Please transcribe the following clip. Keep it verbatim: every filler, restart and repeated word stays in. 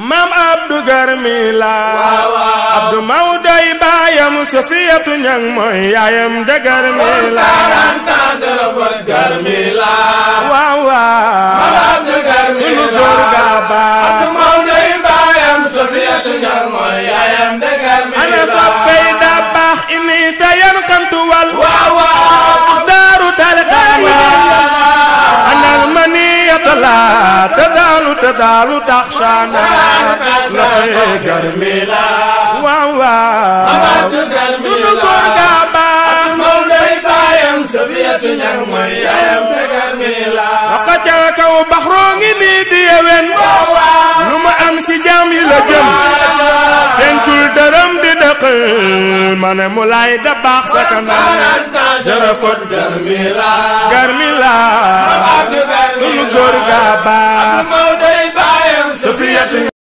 maam Abdou Garmi la Abdou Mawdoy baayam Safiyatu ñang mooy yaayam de Garmi la Garmi la waaw waaw maam Abdou Garmi sunu góor ga baax Abdou Mawdoy baayam Safiyatu ñang mooy yaayam de Garmi la ana soppey da baax ini tayan kantu wal waaw waaw axdaaru talqaana anal maniyata la tadaalu tadaalu taxshaana loxoy Garmi la waaw waaw maam Abdou Garmi la sunu góor ga baax Mawdoy baayam Safiyatu ñang mooy yaayam de Garmi la waxa ca kaw baxroo ngi nii di yewen lu ma am si jaam yi la jëm dencul dërëm di dëq ma ne mu lay da baax sa kanam jërëfët Garmi la Garmi la sunu góor ga baax Mawdoy baayam Safiyatu